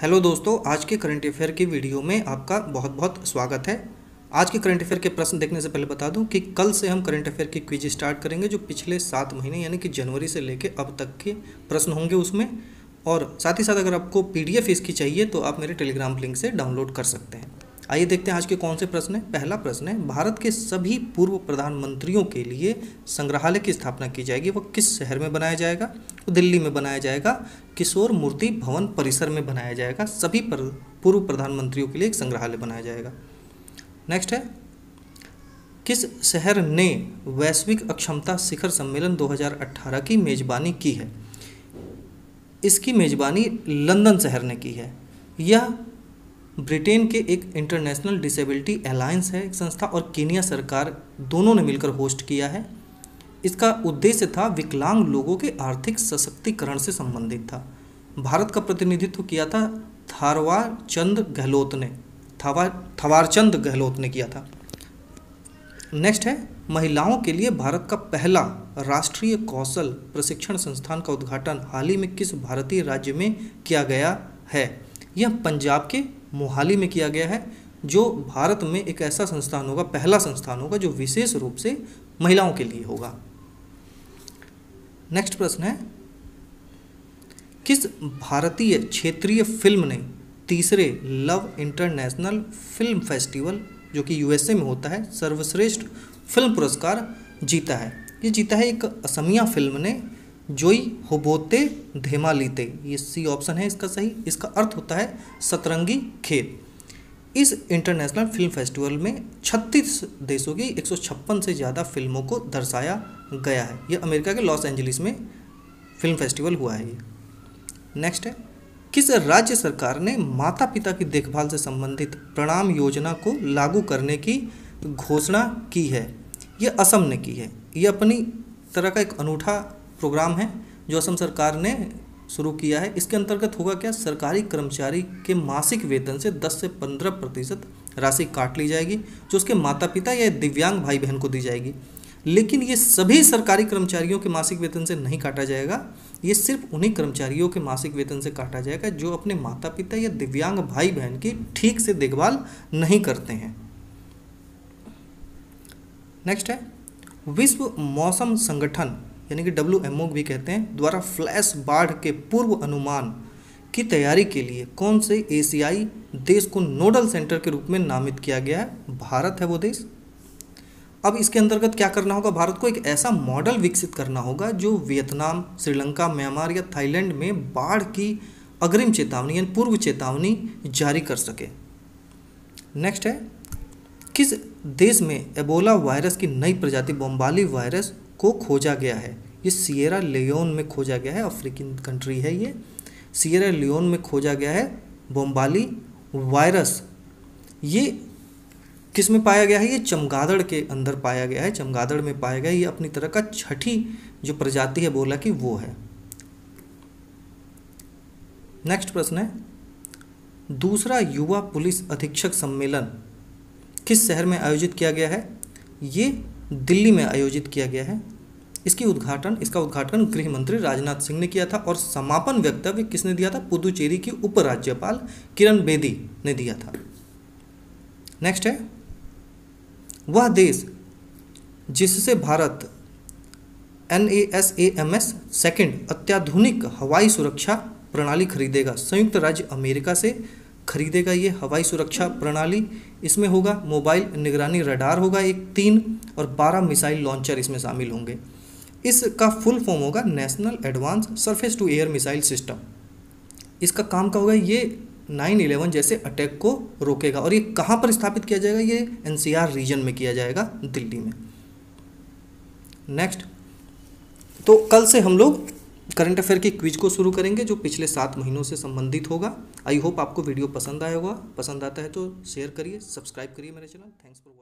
Hello दोस्तों, आज के करंट अफेयर की वीडियो में आपका बहुत बहुत स्वागत है। आज के करंट अफेयर के प्रश्न देखने से पहले बता दूं कि कल से हम करंट अफेयर की क्विज स्टार्ट करेंगे, जो पिछले 7 महीने यानी कि जनवरी से लेके अब तक के प्रश्न होंगे उसमें। और साथ ही साथ अगर आपको पीडीएफ इसकी चाहिए तो आप मेरे टेलीग्राम लिंक से डाउनलोड कर सकते हैं। आइए देखते हैं आज के कौन से प्रश्न हैं। पहला प्रश्न है, भारत के सभी पूर्व प्रधानमंत्रियों के लिए संग्रहालय की स्थापना की जाएगी। वो किस शहर में बनाया जाएगा? वो दिल्ली में बनाया जाएगा, किशोर मूर्ति भवन परिसर में बनाया जाएगा। सभी पूर्व प्रधानमंत्रियों के लिए एक संग्रहालय बनाया जाएगा। नेक्स्ट है, किस शहर ने वैश्विक अक्षमता शिखर सम्मेलन 2018 की मेजबानी की है? इसकी मेजबानी लंदन शहर ने की है। यह ब्रिटेन के एक इंटरनेशनल डिसेबिलिटी अलायंस है एक संस्था, और केनिया सरकार दोनों ने मिलकर होस्ट किया है। इसका उद्देश्य था विकलांग लोगों के आर्थिक सशक्तिकरण से संबंधित था। भारत का प्रतिनिधित्व किया था थावरचंद गहलोत ने किया था। नेक्स्ट है, महिलाओं के लिए भारत का पहला राष्ट्रीय कौशल प्रशिक्षण संस्थान का उद्घाटन हाल ही में किस भारतीय राज्य में किया गया है? यह पंजाब के मोहाली में किया गया है, जो भारत में एक ऐसा संस्थान होगा, पहला संस्थान होगा जो विशेष रूप से महिलाओं के लिए होगा। नेक्स्ट प्रश्न है, किस भारतीय क्षेत्रीय फिल्म ने तीसरे लव इंटरनेशनल फिल्म फेस्टिवल, जो कि यूएसए में होता है, सर्वश्रेष्ठ फिल्म पुरस्कार जीता है? ये जीता है एक असमिया फिल्म ने, जोई होबोते धेमालीते। ये सी ऑप्शन है इसका सही। इसका अर्थ होता है सतरंगी खेल। इस इंटरनेशनल फिल्म फेस्टिवल में 36 देशों की 156 से ज़्यादा फिल्मों को दर्शाया गया है। यह अमेरिका के लॉस एंजलिस में फिल्म फेस्टिवल हुआ है ये। नेक्स्ट है, किस राज्य सरकार ने माता पिता की देखभाल से संबंधित प्रणाम योजना को लागू करने की घोषणा की है? यह असम ने की है। यह अपनी तरह का एक अनूठा प्रोग्राम है जो असम सरकार ने शुरू किया है। इसके अंतर्गत होगा क्या, सरकारी कर्मचारी के मासिक वेतन से 10 से 15% राशि काट ली जाएगी, जो उसके माता पिता या दिव्यांग भाई बहन को दी जाएगी। लेकिन ये सभी सरकारी कर्मचारियों के मासिक वेतन से नहीं काटा जाएगा। ये सिर्फ उन्हीं कर्मचारियों के मासिक वेतन से काटा जाएगा जो अपने माता पिता या दिव्यांग भाई बहन की ठीक से देखभाल नहीं करते हैं। नेक्स्ट है, विश्व मौसम संगठन यानी कि WMO भी कहते हैं द्वारा फ्लैश बाढ़ के पूर्व अनुमान की तैयारी के लिए कौन से एशियाई देश को नोडल सेंटर के रूप में नामित किया गया है? भारत है वो देश। अब इसके अंतर्गत क्या करना होगा? भारत को एक ऐसा मॉडल विकसित करना होगा जो वियतनाम, श्रीलंका, म्यांमार या थाईलैंड में बाढ़ की अग्रिम चेतावनी यानी पूर्व चेतावनी जारी कर सके। नेक्स्ट है, किस देश में एबोला वायरस की नई प्रजाति बोम्बाली वायरस को खोजा गया है? ये सिएरा लियोन में खोजा गया है, अफ्रीकन कंट्री है ये। सिएरा लियोन में खोजा गया है बोम्बाली वायरस। ये किस में पाया गया है? ये चमगादड़ के अंदर पाया गया है, चमगादड़ में पाया गया है। ये अपनी तरह का छठी जो प्रजाति है एबोला की वो है। नेक्स्ट प्रश्न है, दूसरा युवा पुलिस अधीक्षक सम्मेलन किस शहर में आयोजित किया गया है? ये दिल्ली में आयोजित किया गया है। इसका उद्घाटन गृह मंत्री राजनाथ सिंह ने किया था, और समापन वक्तव्य किसने दिया था? पुदुचेरी की उपराज्यपाल किरण बेदी ने दिया था। नेक्स्ट है, वह देश जिससे भारत NASAMS सेकंड अत्याधुनिक हवाई सुरक्षा प्रणाली खरीदेगा? संयुक्त राज्य अमेरिका से खरीदेगा ये हवाई सुरक्षा प्रणाली। इसमें होगा मोबाइल निगरानी रडार होगा एक 3 और 12 मिसाइल लॉन्चर इसमें शामिल होंगे। इसका फुल फॉर्म होगा national advance surface to air missile system. इसका काम क्या होगा? ये 9/11 जैसे अटैक को रोकेगा। और ये कहाँ पर स्थापित किया जाएगा? ये NCR रीजन में किया जाएगा, दिल्ली में। नेक्स्ट, तो कल से हम लोग करंट अफेयर की क्विज को शुरू करेंगे जो पिछले 7 महीनों से संबंधित होगा। आई होप आपको वीडियो पसंद आया होगा। पसंद आता है तो शेयर करिए, सब्सक्राइब करिए मेरे चैनल। Thanks for watching.